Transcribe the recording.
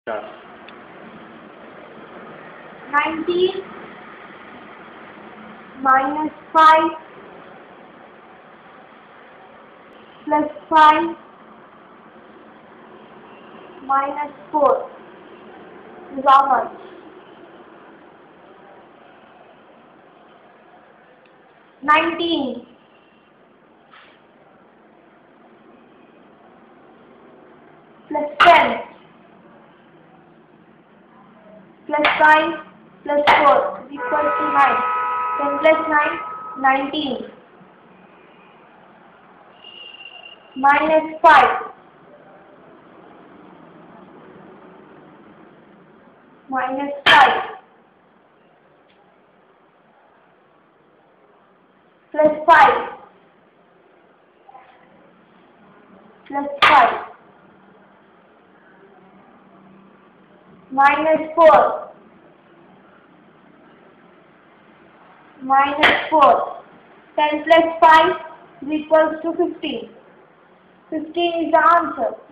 Start. 19 minus 5 plus 5 minus 4 is how much? 19 plus 10 plus 5 plus 4 is equal to 9. 10 plus 9, 19 minus 5 minus 5 plus 5 plus 5 minus 4 minus 4. 10 plus 5 is equals to 15. 15 is the answer.